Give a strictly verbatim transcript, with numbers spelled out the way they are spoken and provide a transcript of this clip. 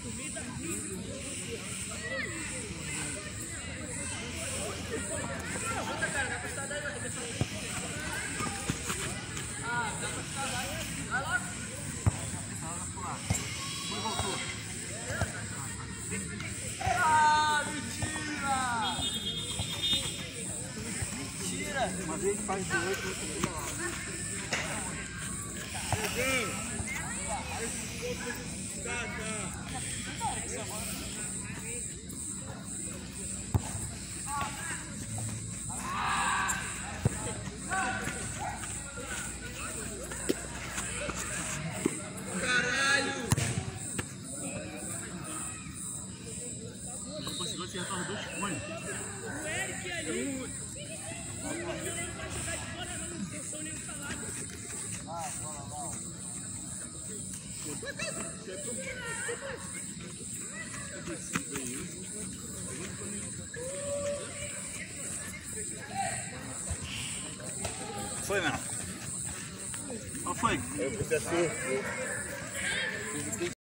Ah, mentira! Mentira! Uma vez faz de oito, outra vez lá. Caralho! Não conseguiu acertar os dois cones. O Eric ali. Ele não vai jogar de fora, não. Não pensou nem no salário. Vai, bola, bola. Foi, mano. Qual foi? Eu fiz assim.